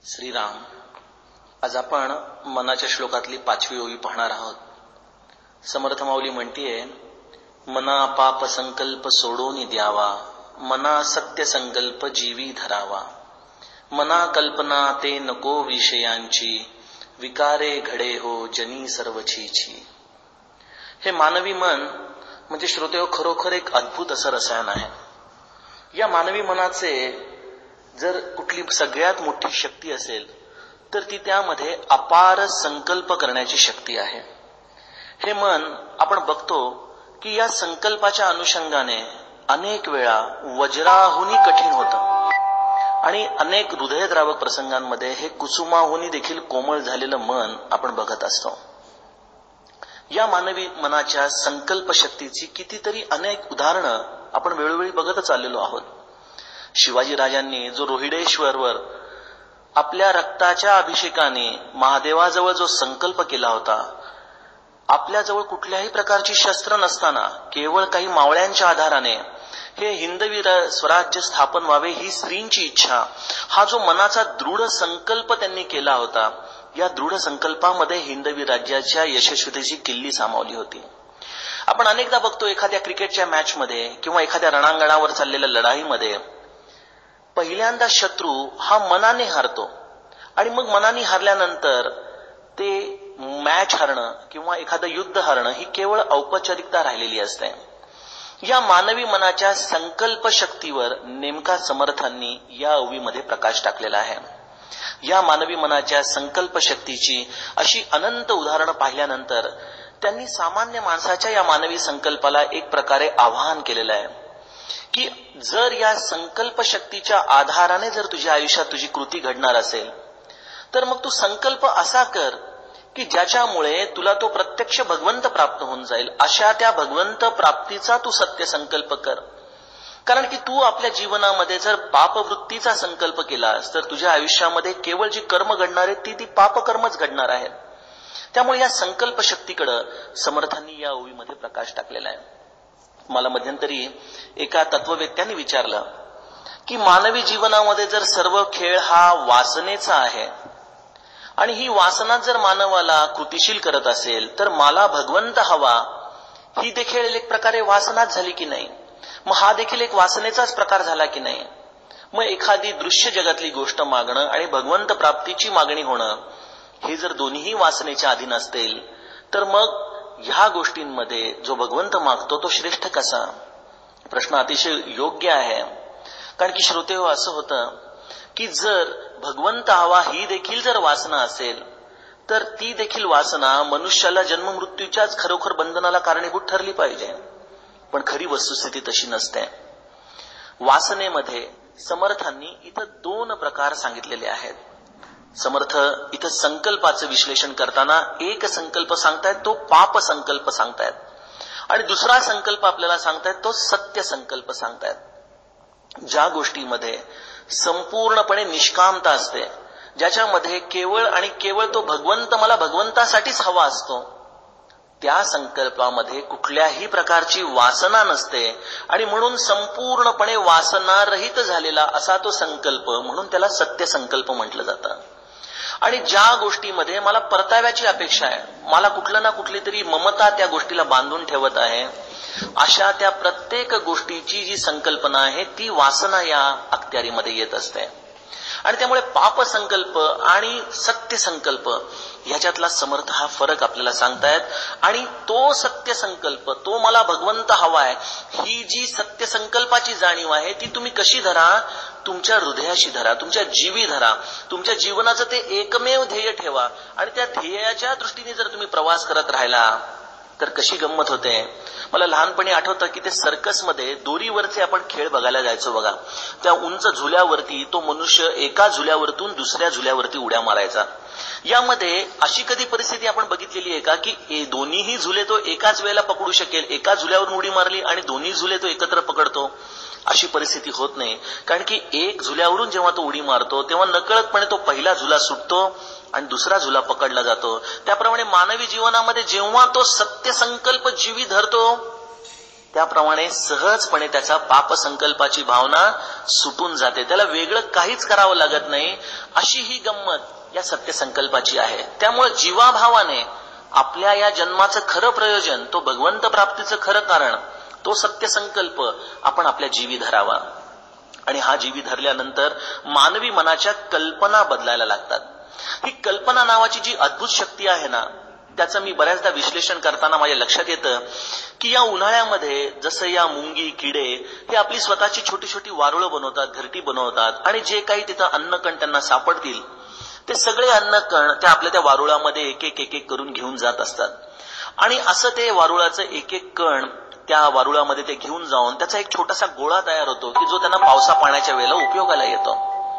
श्रीराम. आज आपण मनाच्या श्लोकातली 5वी ओवी पाहणार आहोत. समर्थ माऊली म्हणतीये, मना पाप संकल्प सोडून द्यावा, मना सत्य संकल्प जीवी धरावा, मना कल्पना ते नको विषयांची, विकारे घडे हो जनी सर्वचीची. हे मानवी मन म्हणजे श्रोतेहो खरोखर एक अद्भुत असं रसायन आहे. या मानवी मनाचे जर कुठली सगळ्यात मोठी शक्ती असेल तर ती त्यामध्ये अपार संकल्प करण्याची शक्ती आहे. हे मन आपण बघतो की या संकल्पाच्या अनुषंगाने अनेक वेळा वज्राहुनी कठीण होतं आणि अनेक हृदयद्रावक प्रसंगांमध्ये हे कुसुमाहुनी देखील कोमळ झालेलं मन आपण बघत असतो. या मानवी मनाच्या संकल्प शक्तीची कितीतरी अनेक उदाहरणं आपण वेळोवेळी बघतच आलेलो आहोत. शिवाजी राजांनी जो रोहिडेश्वरवर आपल्या रक्ताच्या अभिषेकाने महादेवाजवळ जो संकल्प केला होता, आपल्याजवळ कुठल्याही प्रकारची शस्त्र नसताना केवळ काही मावळ्यांच्या आधाराने हे हिंदवी स्वराज्य स्थापन व्हावे ही स्त्रींची इच्छा, हा जो मनाचा दृढ संकल्प त्यांनी केला होता, या दृढ संकल्पामध्ये हिंदवी राज्याच्या यशस्वीतेची किल्ली सामावली होती. आपण अनेकदा बघतो एखाद्या क्रिकेटच्या मॅच मध्ये किंवा एखाद्या रणांगणावर चाललेल्या लढाईमध्ये पहिल्यांदा शत्रू हा मनाने हारतो आणि मग मनाने हारल्यानंतर ते मॅच हरणं किंवा एखादं युद्ध हरणं ही केवळ औपचारिकता राहिलेली असते. या मानवी मनाच्या संकल्प शक्तीवर नेमका समर्थांनी या ओवीमध्ये प्रकाश टाकलेला आहे. या मानवी मनाच्या संकल्प शक्तीची अशी अनंत उदाहरणं पाहिल्यानंतर त्यांनी सामान्य माणसाच्या या मानवी संकल्पाला एक प्रकारे आवाहन केलेलं आहे की जर या संकल्प शक्तीच्या आधाराने जर तुझ्या आयुष्यात तुझी कृती घडणार असेल तर मग तू संकल्प असा कर की ज्याच्यामुळे तुला तो प्रत्यक्ष भगवंत प्राप्त होऊन जाईल. अशा त्या भगवंत प्राप्तीचा तू सत्य संकल्प कर. कारण की तू आपल्या जीवनामध्ये जर पापवृत्तीचा संकल्प केलास तर तुझ्या आयुष्यामध्ये केवळ जी कर्म घडणार आहेत ती पापकर्मच घडणार आहेत. त्यामुळे या संकल्प शक्तीकडे समर्थांनी या ओवीमध्ये प्रकाश टाकलेला आहे. मला मध्यंतरी एका तत्ववेत्याने विचारलं की मानवी जीवनामध्ये जर सर्व खेळ हा वासनेचा आहे आणि ही वासना जर मानवाला कृतिशील करत असेल तर मला भगवंत हवा ही देखील एक प्रकारे वासनाच झाली की नाही? मग हा देखील एक वासनेचाच प्रकार झाला की नाही? मग एखादी दृश्य जगातली गोष्ट मागणं आणि भगवंत प्राप्तीची मागणी होणं हे जर दोन्हीही वासनेच्या अधीन असतील तर मग ह्या गोष्टींमध्ये जो भगवंत मागतो तो श्रेष्ठ कसा? प्रश्न अतिशय योग्य आहे. कारण की श्रोतेहो असं होतं की जर भगवंत हवा ही देखील जर वासना असेल तर ती देखील वासना मनुष्याला जन्म मृत्यूच्याच खरोखर बंधनाला कारणीभूत ठरली पाहिजे. पण खरी वस्तुस्थिती तशी नसते. वासनेमध्ये समर्थांनी इथं 2 प्रकार सांगितलेले आहेत. समर्थ इथं संकल्पाचं विश्लेषण करताना एक संकल्प सांगतायत तो पाप संकल्प सांगतायत आणि दुसरा संकल्प आपल्याला सांगतायत तो सत्य संकल्प सांगतायत. ज्या गोष्टीमध्ये संपूर्णपणे निष्कामता असते, ज्याच्यामध्ये केवळ आणि केवळ तो भगवंत मला भगवंतासाठीच हवा असतो, त्या संकल्पामध्ये कुठल्याही प्रकारची वासना नसते आणि म्हणून संपूर्णपणे वासनारहित झालेला असा तो संकल्प, म्हणून त्याला सत्य संकल्प म्हटलं जातं. आणि ज्या गोष्टीमध्ये मला परताव्याची अपेक्षा आहे, मला कुठलं ना कुठली तरी ममता त्या गोष्टीला बांधून ठेवत आहे, अशा त्या प्रत्येक गोष्टीची जी संकल्पना आहे ती वासना या अखत्यारीमध्ये येत असते. आणि त्यामुळे पाप संकल्प आणि सत्य संकल्प ह्याच्यातला समर्थ हा फरक आपल्याला सांगतायत. आणि तो सत्य संकल्प, तो मला भगवंत हवाय, ही जी सत्य संकल्पाची जाणीव आहे ती तुम्ही कशी धरा? तुमच्या हृदयाशी धरा, तुमच्या जीवी धरा. तुमच्या जीवनाचं ते एकमेव ध्येय ठेवा आणि त्या ध्येयाच्या दृष्टीने जर तुम्ही प्रवास करत राहिला तर कशी गंमत होते. मला लहानपणी आठवतं की ते सर्कसमध्ये दोरीवरचे आपण खेळ बघायला जायचो बघा. त्या उंच झुल्यावरती तो मनुष्य एका झुल्यावरतून दुसऱ्या झुल्यावरती उड्या मारायचा. यामध्ये अशी कधी परिस्थिती आपण बघितलेली आहे का की दोन्हीही झुले तो एकाच वेळेला पकडू शकेल? एका झुल्यावरून उडी मारली आणि दोन्ही झुले तो एकत्र पकडतो, अशी परिस्थिती होत नाही. कारण की एक झुल्यावरून जेव्हा तो उडी मारतो तेव्हा नकळतपणे तो पहिला झुला सुटतो आणि दुसरा झुला पकडला जातो. त्याप्रमाणे मानवी जीवनामध्ये जेव्हा तो सत्य संकल्प जीवी धरतो त्याप्रमाणे सहजपणे त्याचा पाप संकल्पाची भावना सुटून जाते. त्याला वेगळं काहीच करावं लागत नाही. अशी ही गंमत या सत्य संकल्पाची आहे. त्यामुळे जीवाभावाने आपल्या या जन्माचं खरं प्रयोजन, तो भगवंत प्राप्तीचं खरं कारण, तो सत्य संकल्प आपण आपल्या जीवी धरावा. आणि हा जीवी धरल्यानंतर मानवी मनाच्या कल्पना बदलायला लागतात. ही कल्पना नावाची जी अद्भुत शक्ती आहे ना, त्याचं मी बऱ्याचदा विश्लेषण करताना माझ्या लक्षात येतं की या उन्हाळ्यामध्ये जसं या मुंगी, किडे हे आपली स्वतःची छोटी छोटी वारुळं बनवतात, घरटी बनवतात आणि जे काही तिथं अन्नकण त्यांना सापडतील ते सगळे अन्नकण त्या आपल्या त्या वारुळामध्ये एक एक करून घेऊन जात असतात. आणि असं ते वारुळाचं एक एक कण त्या वारुळामध्ये ते घेऊन जाऊन त्याचा एक छोटासा गोळा तयार होतो की जो त्यांना पावसा पाण्याच्या वेळेला उपयोगाला येतो.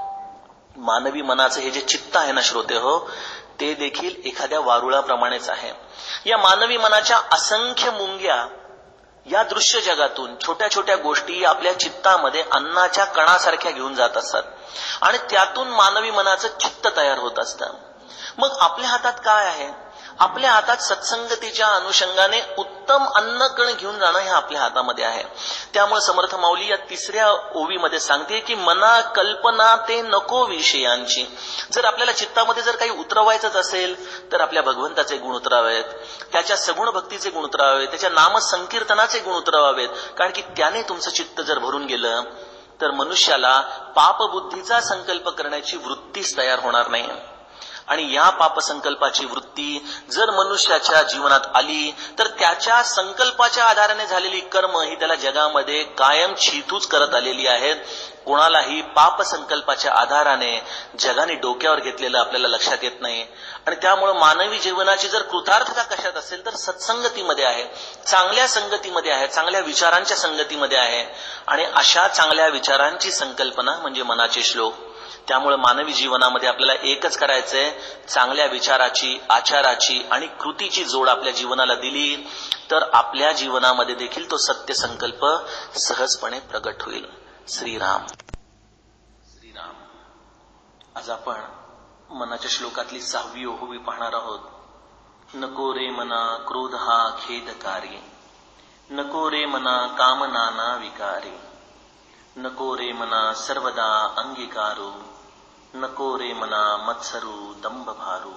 मानवी मनाचं हे जे चित्त आहे ना श्रोते हो, ते देखील एखाद्या वारुळाप्रमाणेच आहे. या मानवी मनाच्या असंख्य मुंग्या या दृश्य जगातून छोट्या छोट्या गोष्टी आपल्या चित्तामध्ये अन्नाच्या कणासारख्या घेऊन जात असतात आणि त्यातून मानवी मनाचं चित्त तयार होत असतं. मग आपल्या हातात काय आहे? आपल्या हातात सत्संगतीच्या अनुषंगाने उत्तम अन्नकण घेऊन जाणं हे आपल्या हातामध्ये आहे. त्यामुळे समर्थ माऊली या तिसऱ्या ओवीमध्ये सांगते की मना कल्पना ते नको विषयांची. जर आपल्याला चित्तामध्ये जर काही उतरवायचंच असेल तर आपल्या भगवंताचे गुण उतरावेत, त्याच्या सगुण भक्तीचे गुण उतरावेत, त्याच्या नाम संकीर्तनाचे गुण उतरवावेत. कारण की त्याने तुमचं चित्त जर भरून गेलं तर मनुष्याला पापबुद्धीचा संकल्प करण्याची वृत्तीच तयार होणार नाही. आणि या पापसंकल्पाची वृत्ती जर मनुष्याच्या जीवनात आली तर त्याच्या संकल्पाच्या आधाराने झालेली कर्म ही त्याला जगामध्ये कायम छितूच करत आलेली आहेत. कोणालाही पापसंकल्पाच्या आधाराने जगाने डोक्यावर घेतलेलं आपल्याला लक्षात येत नाही. आणि त्यामुळे मानवी जीवनाची जर कृतार्थता कशात असेल तर सत्संगतीमध्ये आहे, चांगल्या संगतीमध्ये आहे, चांगल्या विचारांच्या संगतीमध्ये आहे. आणि अशा चांगल्या विचारांची संकल्पना म्हणजे मनाचे श्लोक. त्यामुळे मानवी जीवनामध्ये आपल्याला एकच करायचंय, चांगल्या विचाराची, आचाराची आणि कृतीची जोड आपल्या जीवनाला दिली तर आपल्या जीवनामध्ये देखील तो सत्य संकल्प सहजपणे प्रगट होईल. श्रीराम श्रीराम. आज आपण मनाच्या श्लोकातली 6वी ओवी पाहणार आहोत. नको रे मना क्रोध हा खेदकारी, नको रे मना कामनाना विकारी, नको रे मना सर्वदा अंगीकारू, नको रे मना मत्सरू दंभ भारू.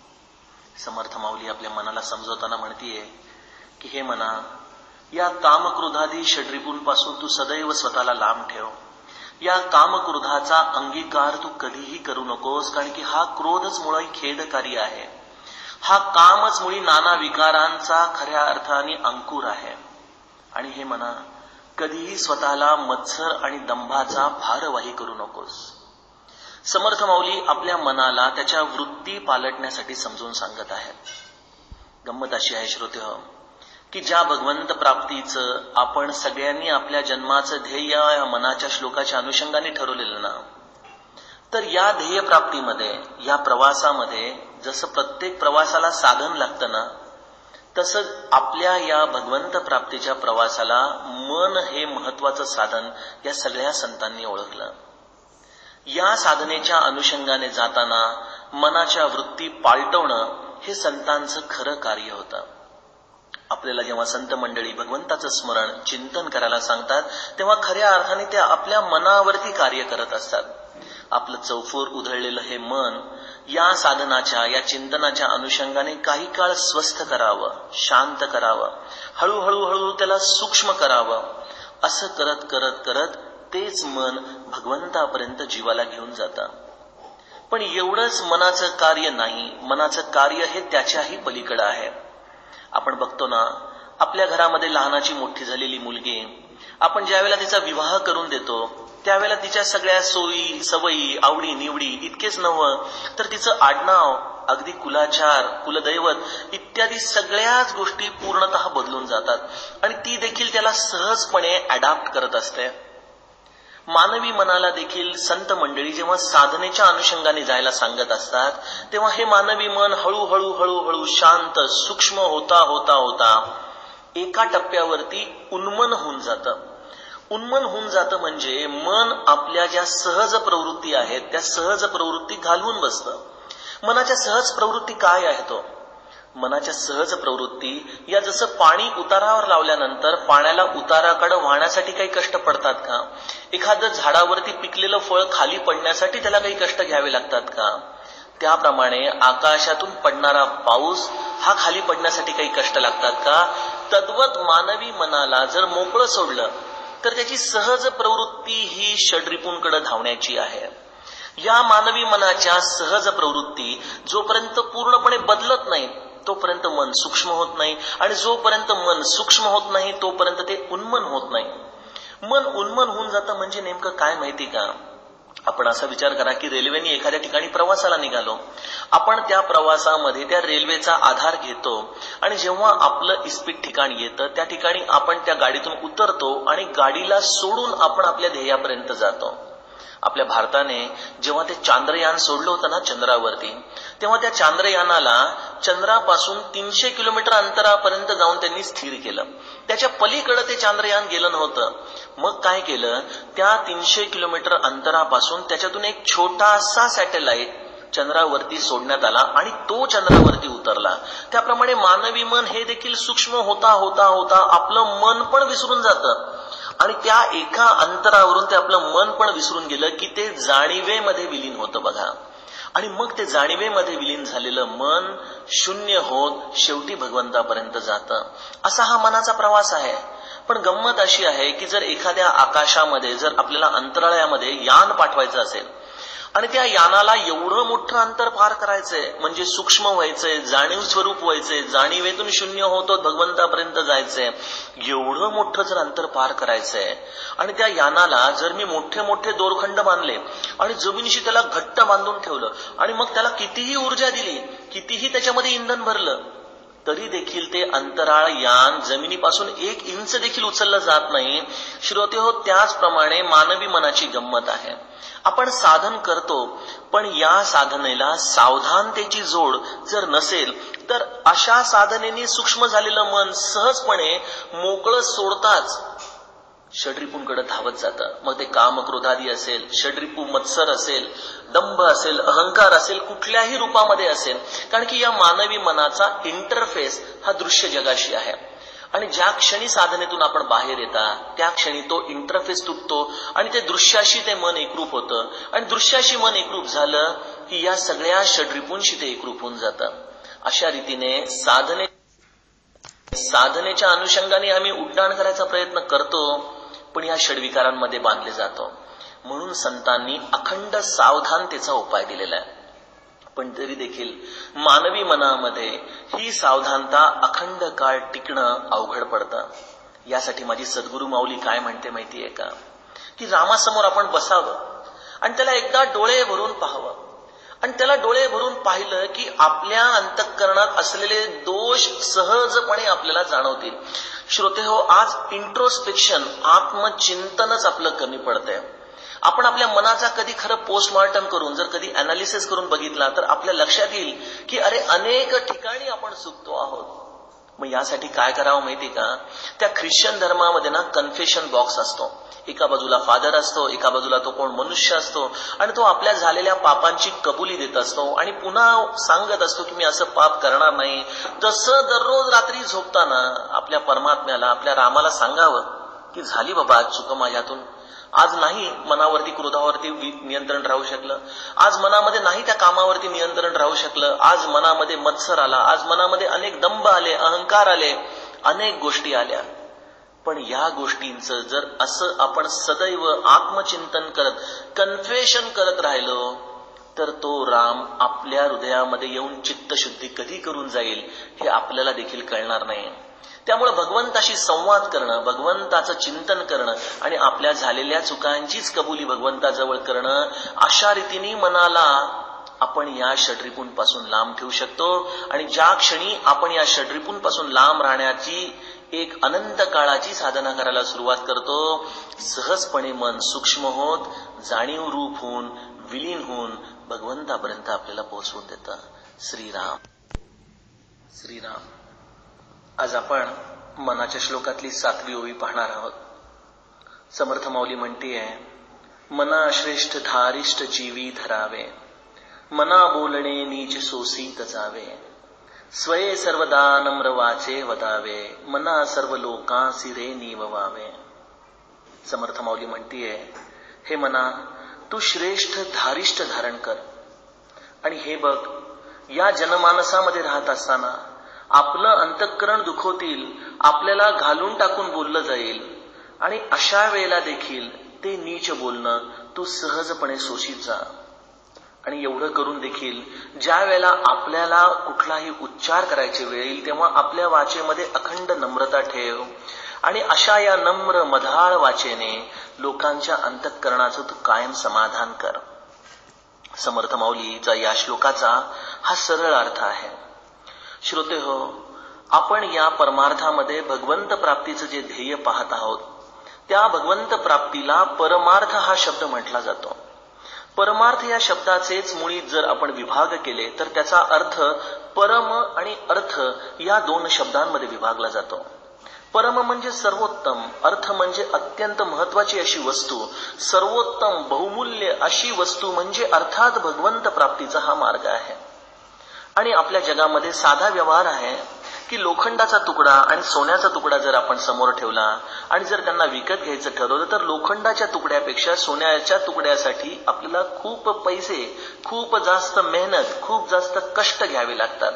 समर्थ माऊली आपल्या मनाला समजवताना म्हणतीये की हे मना, या कामक्रोधादी षड्रिपूंपासून तू सदैव स्वतःला लांब ठेव. या कामक्रोधाचा अंगीकार तू कधीही करू नकोस. कारण की हा क्रोधच मुळी खेदकारी आहे. हा कामच मुळी नाना विकारांचा खऱ्या अर्थाने अंकुर आहे. आणि हे मना, कधीही स्वतःला मत्सर आणि दंभाचा भारवाही करू नकोस. समर्थ माऊली आपल्या मनाला त्याच्या वृत्ती पालटण्यासाठी समजून सांगत आहेत. गंमत अशी आहे श्रोते हो की ज्या भगवंत प्राप्तीचं आपण सगळ्यांनी आपल्या जन्माचं ध्येय या मनाच्या श्लोकाच्या अनुषंगाने ठरवलेलं ना, तर या ध्येय प्राप्तीमध्ये, या प्रवासामध्ये जसं प्रत्येक प्रवासाला साधन लागतं ना, तसंच आपल्या या भगवंत प्राप्तीच्या प्रवासाला मन हे महत्वाचं साधन या सगळ्या संतांनी ओळखलं. या साधनेच्या अनुषंगाने जाताना मनाच्या वृत्ती पालटवणं हे संतांचं खरं कार्य होतं. आपल्याला जेव्हा संत मंडळी भगवंताचं स्मरण, चिंतन करायला सांगतात तेव्हा खऱ्या अर्थाने ते आपल्या मनावरती कार्य करत असतात. आपलं चौफोर उधळलेलं हे मन या साधनाच्या, या चिंतनाच्या अनुषंगाने काही काळ स्वस्थ करावं, शांत करावं, हळूहळू त्याला सूक्ष्म करावं. असं करत करत करत तेच मन भगवंतापर्यंत जीवाला घेऊन जातं. पण एवढंच मनाचं कार्य नाही. मनाचं कार्य हे त्याच्याही पलीकडे आहे. आपण बघतो ना, आपल्या घरामध्ये लहानाची मोठी झालेली मुलगी, आपण ज्या वेळेला तिचा विवाह करून देतो त्यावेळेला तिच्या सगळ्या सोयी, सवयी, आवडी निवडी इतकेच नव्हे तर तिचं आडनाव, अगदी कुलाचार, कुलदैवत इत्यादी सगळ्याच गोष्टी पूर्णतः बदलून जातात आणि ती देखील त्याला सहजपणे अडॅप्ट करत असते. मानवी मनाला देखील संत मंडळी जेव्हा साधनेच्या अनुषंगाने जायला सांगत असतात तेव्हा हे मानवी मन हळूहळू शांत, सूक्ष्म होता होता होता एका टप्प्यावरती उन्मन होऊन जातं. उन्मन होऊन जातं म्हणजे मन आपल्या ज्या सहज प्रवृत्ती आहेत त्या सहज प्रवृत्ती घालवून बसतं. मनाच्या सहज प्रवृत्ती काय आहे मनाच्या सहज प्रवृत्ती या जसं पाणी उतारावर लावल्यानंतर पाण्याला उताराकडे वाहण्यासाठी काही कष्ट पडतात का? एखादं झाडावरती पिकलेलं फळ खाली पडण्यासाठी त्याला काही कष्ट घ्यावे लागतात का? त्याप्रमाणे आकाशातून पडणारा पाऊस हा खाली पडण्यासाठी काही कष्ट लागतात का? तद्वत मानवी मनाला जर मोकळं सोडलं तर त्याची सहज प्रवृत्ती ही षड्रिपूंकडे धावण्याची आहे. या मानवी मनाच्या सहज प्रवृत्ती जोपर्यंत पूर्णपणे बदलत नाही तोपर्यंत मन सूक्ष्म होत नाही, आणि जोपर्यंत मन सूक्ष्म होत नाही तोपर्यंत ते उन्मन होत नाही. मन उन्मन होऊन जातं म्हणजे नेमकं काय माहिती का? आपण असा विचार करा की रेल्वेने एखाद्या ठिकाणी प्रवासाला निघालो. आपण त्या प्रवासामध्ये त्या रेल्वेचा आधार घेतो आणि जेव्हा आपलं इस्पित ठिकाण येतं त्या ठिकाणी आपण त्या गाडीतून उतरतो आणि गाडीला सोडून आपण आपल्या ध्येयापर्यंत जातो. आपल्या भारताने जेव्हा ते चांद्रयान सोडलं होतं ना चंद्रावरती, तेव्हा त्या चांद्रयानाला चंद्रापासून 300 किलोमीटर अंतरापर्यंत जाऊन त्यांनी स्थिर केलं. त्याच्या पलीकडे ते चांद्रयान गेलं नव्हतं. मग काय केलं, त्या 300 किलोमीटर अंतरापासून त्याच्यातून एक छोटासा सॅटेलाइट चंद्रावरती सोडण्यात आला आणि तो चंद्रावरती उतरला. त्याप्रमाणे मानवी मन हे देखील सूक्ष्म होता होता होता आपलं मन पण विसरून जातं, आणि त्या एका अंतरावरून ते आपलं मन पण विसरून गेलं की ते जाणीवेमध्ये विलीन होतं बघा. आणि मग ते जाणीवेमध्ये विलीन झालेलं मन शून्य होत शेवटी भगवंतापर्यंत जातं. असा हा मनाचा प्रवास आहे. पण गंमत अशी आहे की जर एखाद्या आकाशामध्ये जर आपल्याला अंतराळयामध्ये यान पाठवायचं असेल आणि त्या यानाला एवढं मोठं अंतर पार करायचंय, म्हणजे सूक्ष्म व्हायचंय, जाणीव स्वरूप व्हायचंय, जाणीवेतून शून्य होतो भगवंतापर्यंत जायचंय, एवढं मोठं जर अंतर पार करायचंय आणि त्या यानाला जर मी मोठे मोठे दोरखंड बांधले आणि जमिनीशी त्याला घट्ट बांधून ठेवलं आणि मग त्याला कितीही ऊर्जा दिली, कितीही त्याच्यामध्ये इंधन भरलं, तरी देखील ते अंतराळ यान जमिनीपासून 1 इंच देखील उचललं जात नाही. श्रोते हो, त्याचप्रमाणे मानवी मनाची गंमत आहे. आपण साधन करतो पण या साधनेला सावधानतेची जोड जर नसेल तर अशा साधनेने सूक्ष्म झालेलं मन सहजपणे मोकळं सोडताच षड्रिपूंकडे धावत जातं. मग ते काम क्रोधादी असेल, षड्रिपू मत्सर असेल, दंभ असेल, अहंकार असेल, कुठल्याही रूपामध्ये असेल, कारण की या मानवी मनाचा इंटरफेस हा दृश्य जगाशी आहे. आणि ज्या क्षणी साधनेतून आपण बाहेर येता त्या क्षणी तो इंटरफेस तुटतो आणि ते दृश्याशी ते मन एकरूप होतं, आणि दृश्याशी मन एकरूप झालं की या सगळ्या षड्रिपूंशी ते एकरूप होऊन जातं. अशा रीतीने साधनेच्या अनुषंगाने आम्ही उड्डाण करायचा प्रयत्न करतो पण या षड्विकारांमध्ये बांधले जातो. म्हणून संतांनी अखंड सावधानतेचा उपाय दिलेला आहे. पण तरी देखील मानवी मनामध्ये ही सावधानता अखंड काळ टिकणं अवघड पडतं. यासाठी माझी सद्गुरु माऊली काय म्हणते माहितीये का, की रामासमोर आपण बसावं आणि त्याला एकदा डोळे भरून पाहावं, आणि त्याला डोळे भरून पाहिलं की आपल्या अंतःकरणात असलेले दोष सहजपणे आपल्याला जाणवतील. श्रोते हो, आज इंट्रोस्पेक्शन आत्मचिंतनच आपलं कमी पडतंय. आपण आपल्या मनाचा कधी खरं पोस्टमॉर्टम करून जर कधी अनालिसिस करून बघितला तर आपल्या लक्षात येईल की अरे अनेक ठिकाणी आपण चुकतो आहोत. मग यासाठी काय करावं माहिती का, त्या ख्रिश्चन धर्मामध्ये ना कन्फेशन बॉक्स असतो. एका बाजूला फादर असतो, एका बाजूला तो कोण मनुष्य असतो, आणि तो आपल्या झालेल्या पापांची कबुली देत असतो आणि पुन्हा सांगत असतो की मी असं पाप करणार नाही. तसं दररोज रात्री झोपताना आपल्या परमात्म्याला, आपल्या रामाला सांगावं की झाली बाबा आज चुक माझ्यातून, आज नाही मनावरती क्रोधावरती नियंत्रण राहू शकलं, आज मनामध्ये नाही त्या कामावरती नियंत्रण राहू शकलं, आज मनामध्ये मत्सर आला, आज मनामध्ये अनेक दंभ आले, अहंकार आले, अनेक गोष्टी आल्या. पण या गोष्टींचं जर असं आपण सदैव आत्मचिंतन करत कन्फेशन करत राहिलो तर तो राम आपल्या हृदयामध्ये येऊन चित्तशुद्धी कधी करून जाईल हे आपल्याला देखील कळणार नाही. त्यामुळे भगवंताशी संवाद करणं, भगवंताचं चिंतन करणं आणि आपल्या झालेल्या चुकांचीच कबुली भगवंताजवळ करणं, अशा रीतीने मनाला आपण या षड्रिपूंपासून लांब ठेवू शकतो. आणि ज्या क्षणी आपण या षड्रिपूंपासून लांब राहण्याची एक अनंत काळाची साधना करायला सुरुवात करतो, सहजपणे मन सूक्ष्म होत, जाणीव रूप होऊन, विलीन होऊन भगवंतापर्यंत आपल्याला पोहोचवून देतं. श्रीराम श्रीराम. आज आपण मनाच्या श्लोकातली 7वी ओवी पाहणार आहोत. समर्थ माऊली म्हणतीये, मना श्रेष्ठ धारिष्ठ जीवी धरावे, मना बोलणे नीच सोसीत जावे, स्वये सर्वदा नम्र वाचे वदावे, मना सर्व लोकांसी रे निववावे. समर्थ माऊली म्हणतीये, हे मना, तू श्रेष्ठ धारिष्ट धारण कर. आणि हे बघ, या जनमानसामध्ये राहत असताना आपलं अंतःकरण दुखवतील, आपल्याला घालून टाकून बोललं जाईल, आणि अशा वेळेला देखील ते नीच बोलणं तू सहजपणे सोशीत जा. आणि एवढं करून देखील ज्या वेळेला आपल्याला कुठलाही उच्चार करायची वेळ येईल तेव्हा आपल्या वाचेमध्ये अखंड नम्रता ठेव. आणि अशा या नम्र मधाळ वाचेने लोकांच्या अंतःकरणाचं तू कायम समाधान कर. समर्थ माऊलीचा या श्लोकाचा हा सरळ अर्थ आहे. श्रोते हो, आपण या परमार्थामध्ये भगवंत प्राप्तीचं जे ध्येय पाहत आहोत, त्या भगवंत प्राप्तीला परमार्थ हा शब्द म्हटला जातो. परमार्थ या शब्दाचेच मुळीत जर आपण विभाग केले तर त्याचा अर्थ परम आणि अर्थ या दोन शब्दांमध्ये विभागला जातो. परम म्हणजे सर्वोत्तम, अर्थ म्हणजे अत्यंत महत्वाची अशी वस्तू, सर्वोत्तम बहुमूल्य अशी वस्तू म्हणजे अर्थात भगवंत प्राप्तीचा हा मार्ग आहे. आणि आपल्या जगामध्ये साधा व्यवहार आहे की लोखंडाचा तुकडा आणि सोन्याचा तुकडा जर आपण समोर ठेवला आणि जर त्यांना विकत घ्यायचं ठरवलं तर लोखंडाच्या तुकड्यापेक्षा सोन्याच्या तुकड्यासाठी आपल्याला खूप पैसे, खूप जास्त मेहनत, खूप जास्त कष्ट घ्यावे लागतात.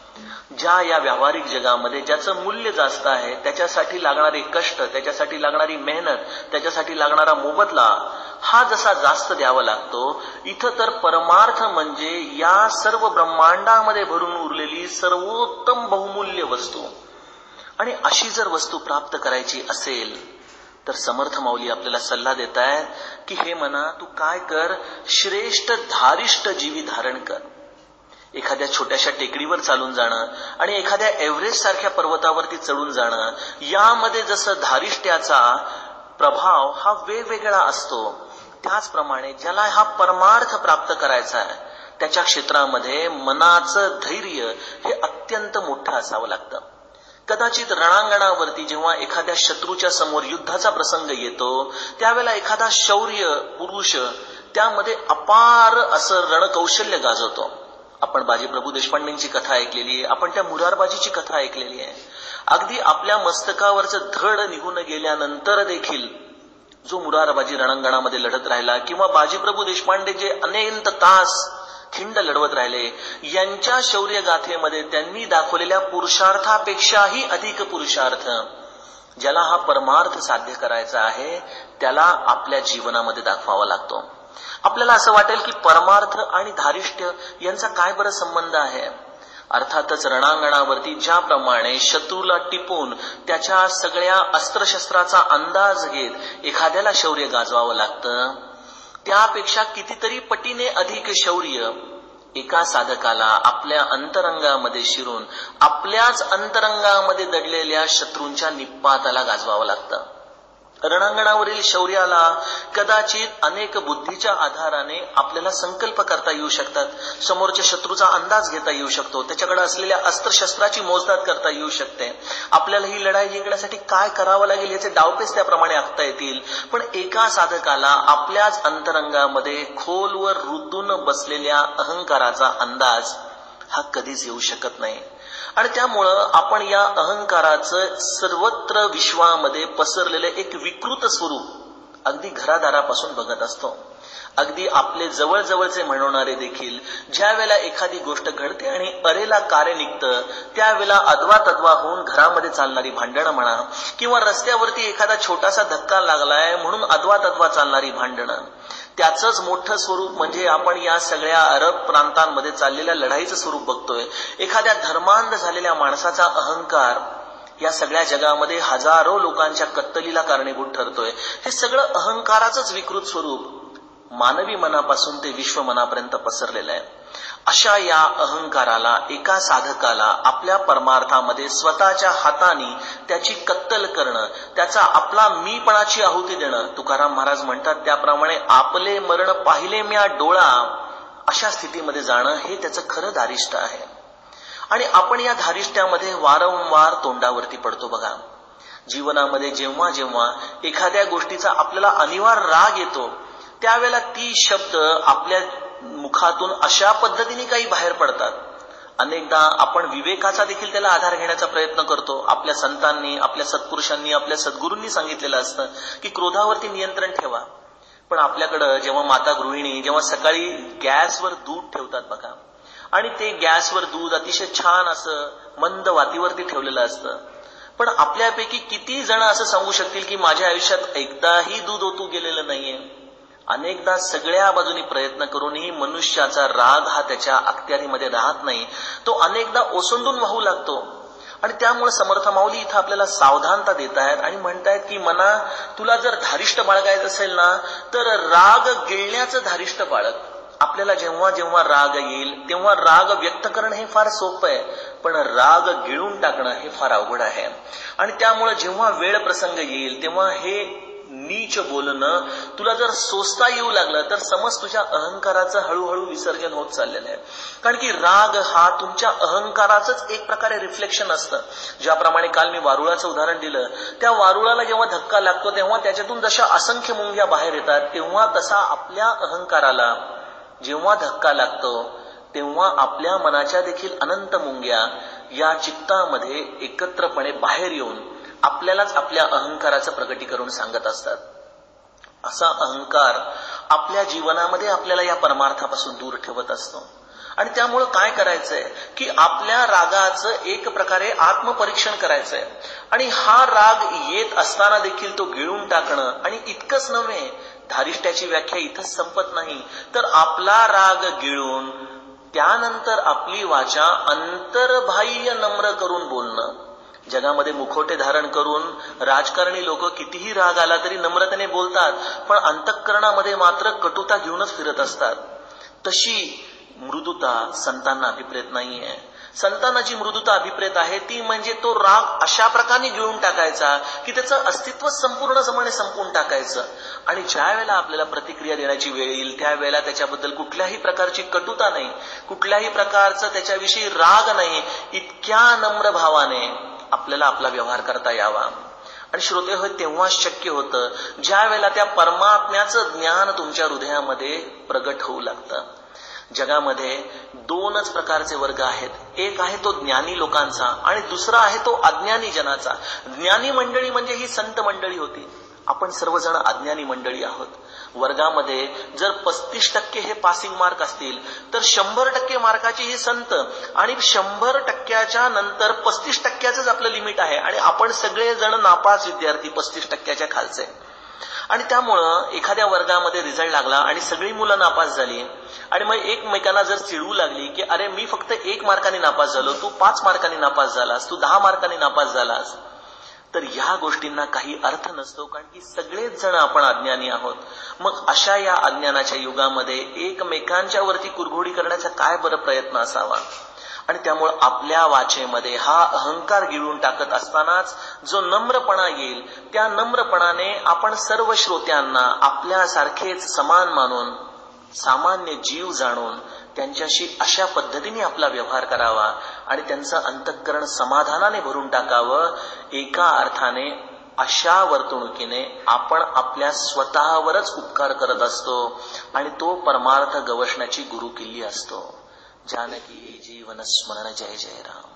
ज्या या व्यावहारिक जगामध्ये ज्याचं मूल्य जास्त आहे त्याच्यासाठी लागणारे कष्ट, त्याच्यासाठी लागणारी मेहनत, त्याच्यासाठी लागणारा मोबदला हा जसा जास्त द्यावा लागतो, इथं तर परमार्थ म्हणजे या सर्व ब्रह्मांडामध्ये भरून उरलेली सर्वोत्तम बहुमूल्य वस्तू. आणि अशी जर वस्तू प्राप्त करायची असेल तर समर्थ माऊली आपल्याला सल्ला देत आहेत की हे मना, तू काय कर, श्रेष्ठ धारिष्ट जीवी धारण कर. एखाद्या छोट्याशा टेकडीवर चालून जाणं आणि एखाद्या एव्हरेस्ट सारख्या पर्वतावरती चढून जाणं, यामध्ये जसं धारिष्ट्याचा प्रभाव हा वेगवेगळा असतो, त्याचप्रमाणे ज्याला हा परमार्थ प्राप्त करायचा आहे त्याच्या क्षेत्रामध्ये मनाचं धैर्य हे अत्यंत मोठं असावं लागतं. कदाचित रणांगणावरती जेव्हा एखाद्या शत्रूच्या समोर युद्धाचा प्रसंग येतो त्यावेळेला एखादा शौर्य पुरुष त्यामध्ये अपार असं रणकौशल्य गाजवतो. आपण बाजीप्रभू देशपांडेंची कथा ऐकलेली आहे, आपण त्या मुरारबाजीची कथा ऐकलेली आहे. अगदी आपल्या मस्तकावरचं धड निघून गेल्यानंतर देखील जो मुरारबाजी रणांगणामध्ये लढत राहिला किंवा बाजीप्रभू देशपांडे जे अनेक तास खिंड लढवत राहिले, यांच्या शौर्य गाथेमध्ये त्यांनी दाखवलेल्या पुरुषार्थापेक्षाही अधिक पुरुषार्थ ज्याला हा परमार्थ साध्य करायचा आहे त्याला आपल्या जीवनामध्ये दाखवावा लागतो. आपल्याला असं वाटेल की परमार्थ आणि धारिष्ट्य यांचा काय बरं संबंध आहे. अर्थातच रणांगणावरती ज्याप्रमाणे शत्रूला टिपून त्याच्या सगळ्या अस्त्रशस्त्राचा अंदाज घेत एखाद्याला शौर्य गाजवावं लागतं, त्यापेक्षा कितीतरी पटीने अधिक शौर्य एका साधकाला आपल्या अंतरंगामध्ये शिरून आपल्याच अंतरंगामध्ये दडलेल्या शत्रूंच्या निपाताला गाजवावं लागतं. रणांगणावरील शौर्याला कदाचित अनेक बुद्धीच्या आधाराने आपल्याला संकल्प करता येऊ शकतात, समोरच्या शत्रूचा अंदाज घेता येऊ शकतो, त्याच्याकडे असलेल्या अस्त्रशस्त्राची मोजदाद करता येऊ शकते, आपल्याला ही लढाई जिंकण्यासाठी काय करावं लागेल याचे डावपेच त्याप्रमाणे आखता येतील. पण एका साधकाला आपल्याच अंतरंगामध्ये खोलवर रुतून बसलेल्या अहंकाराचा अंदाज हा कधीच येऊ शकत नाही. आणि त्यामुळं आपण या अहंकाराचं सर्वत्र विश्वामध्ये पसरलेलं एक विकृत स्वरूप अगदी घरादारापासून बघत असतो. अगदी आपले जवळजवळचे म्हणणारे देखील ज्या वेळेला एखादी गोष्ट घडते आणि अरेला कार्य निघतं त्यावेळेला अद्वा तद्वा होऊन घरामध्ये चालणारी भांडणं म्हणा किंवा रस्त्यावरती एखादा छोटासा धक्का लागलाय म्हणून अद्वा तद्वा चालणारी भांडणं, त्याचंच मोठं स्वरूप म्हणजे आपण या सगळ्या अरब प्रांतांमध्ये चाललेल्या लढाईचं स्वरूप बघतोय. एखाद्या धर्मांध झालेल्या माणसाचा अहंकार या सगळ्या जगामध्ये हजारो लोकांच्या कत्तलीला कारणीभूत ठरतोय. हे सगळं अहंकाराचंच विकृत स्वरूप मानवी मनापासून ते विश्व मनापर्यंत पसरलेलं आहे. अशा या अहंकाराला एका साधकाला आपल्या परमार्थामध्ये स्वतःच्या हाताने त्याची कत्तल करणं, त्याचा आपला मीपणाची आहुती देणं, तुकाराम महाराज म्हणतात त्याप्रमाणे आपले मरण पाहिले म्या डोळा, अशा स्थितीमध्ये जाणं हे त्याचं खरं धारिष्ट आहे. आणि आपण या धारिष्ट्यामध्ये वारंवार तोंडावरती पडतो बघा. जीवनामध्ये जेव्हा जेव्हा एखाद्या गोष्टीचा आपल्याला अनिवार्य राग येतो त्यावेळेला ती शब्द आपल्या मुखातून अशा पद्धतीने काही बाहेर पडतात, अनेकदा आपण विवेकाचा देखील त्याला आधार घेण्याचा प्रयत्न करतो. आपल्या संतांनी, आपल्या सत्पुरुषांनी, आपल्या सद्गुरूंनी सांगितलेलं असतं की क्रोधावरती नियंत्रण ठेवा. पण आपल्याकडं जेव्हा माता गृहिणी जेव्हा सकाळी गॅसवर दूध ठेवतात बघा, आणि ते गॅसवर दूध अतिशय छान असं मंद वातीवरती ठेवलेलं असतं, पण आपल्यापैकी किती जण असं सांगू शकतील की माझ्या आयुष्यात एकदाही दूध ओतू गेलेलं नाहीये. अनेकदा सगळ्या बाजूनी प्रयत्न करूनही मनुष्याचा राग हा त्याच्या अखत्यारीमध्ये राहत नाही. तो अनेकदा ओसंडून वाहू लागतो. आणि त्यामुळे समर्थ माऊली इथं आपल्याला सावधानता देत आहेत आणि म्हणतायत की मना, तुला जर धारिष्ट बाळगायचं असेल ना, तर राग गिळण्याचं धारिष्ट बाळग. आपल्याला जेव्हा जेव्हा राग येईल तेव्हा राग व्यक्त करणं हे फार सोपं आहे, पण राग गिळून टाकणं हे फार अवघड आहे. आणि त्यामुळे जेव्हा वेळ प्रसंग येईल तेव्हा हे नीच बोलणं तुला जर सोसता येऊ लागलं तर समज तुझ्या अहंकाराचं हळूहळू विसर्जन होत चाललेलं आहे. कारण की राग हा तुमच्या अहंकाराचंच एक प्रकारे रिफ्लेक्शन असतं. ज्याप्रमाणे काल मी वारुळाचं उदाहरण दिलं, त्या वारुळाला जेव्हा धक्का लागतो तेव्हा त्याच्यातून जशा असंख्य मुंग्या बाहेर येतात, तेव्हा तसा आपल्या अहंकाराला जेव्हा धक्का लागतो तेव्हा आपल्या मनाच्या देखील अनंत मुंग्या या चित्तामध्ये एकत्रपणे बाहेर येऊन आपल्यालाच आपल्या अहंकाराचं प्रगटीकरण सांगत असतात. असा अहंकार आपल्या जीवनामध्ये आपल्याला या परमार्थापासून दूर ठेवत असतो. आणि त्यामुळं काय करायचंय की आपल्या रागाचं एक प्रकारे आत्मपरीक्षण करायचंय. आणि हा राग येत असताना देखील तो गिळून टाकणं. आणि इतकंच नव्हे, धारिष्ट्याची व्याख्या इथंच संपत नाही, तर आपला राग गिळून त्यानंतर आपली वाचा अंतर्बाह्य नम्र करून बोलणं. जगामध्ये मुखोटे धारण करून राजकारणी लोक कितीही राग आला तरी नम्रतेने बोलतात, पण अंतःकरणामध्ये मात्र कटुता घेऊनच फिरत असतात. तशी मृदुता संतांना अभिप्रेत नाहीये. संतांना जी मृदुता अभिप्रेत आहे ती म्हणजे तो राग अशा प्रकारे गिळून टाकायचा की त्याचं अस्तित्व संपूर्णपणे संपून टाकायचं. आणि ज्या वेळेला आपल्याला प्रतिक्रिया देण्याची वेळ येईल त्यावेळेला त्याच्याबद्दल कुठल्याही प्रकारची कटुता नाही, कुठल्याही प्रकारचं त्याच्याविषयी राग नाही, इतक्या नम्र भावाने आपल्याला आपला व्यवहार करता यावा. आणि श्रोते होय, तेव्हाच शक्य होतं ज्या वेळेला त्या परमात्म्याचं ज्ञान तुमच्या हृदयामध्ये प्रगट होऊ लागतं. जगामध्ये दोनच प्रकारचे वर्ग आहेत. एक आहे तो ज्ञानी लोकांचा आणि दुसरा आहे तो अज्ञानी जनाचा. ज्ञानी मंडळी म्हणजे ही संत मंडळी होती. आपण सर्वजण अज्ञानी मंडळी आहोत. वर्गामध्ये जर 35% हे पासिंग मार्क असतील तर 100% मार्काची ही संत, आणि 100% नंतर 35%च आपलं लिमिट आहे. आणि आपण सगळेजण नापास विद्यार्थी 35%च्या खालचे. आणि त्यामुळं एखाद्या वर्गामध्ये रिझल्ट लागला आणि सगळी मुलं नापास झाली आणि मग एकमेकांना जर चिडवू लागली की अरे मी फक्त 1 मार्काने नापास झालो, तू 5 मार्कांनी नापास झालास, तू 10 मार्कांनी नापास झालास, तर ह्या गोष्टींना काही अर्थ नसतो. कारण की सगळेच जण आपण अज्ञानी आहोत. मग अशा या अज्ञानाच्या युगामध्ये एकमेकांच्या वरती कुरघोडी करण्याचा काय बरं प्रयत्न असावा. आणि त्यामुळे आपल्या वाचेमध्ये हा अहंकार गिळून टाकत असतानाच जो नम्रपणा येईल, त्या नम्रपणाने आपण सर्व श्रोत्यांना आपल्यासारखेच समान मानून, सामान्य जीव जाणून त्यांच्याशी अशा पद्धतीने आपला व्यवहार करावा आणि त्यांचं अंतःकरण समाधानाने भरून टाकावं. एका अर्थाने अशा वर्तणुकीने आपण आपल्या स्वतःवरच उपकार करत असतो आणि तो परमार्थ गवसण्याची गुरुकिल्ली असतो. जानकी जीवन स्मरण. जय जय राम.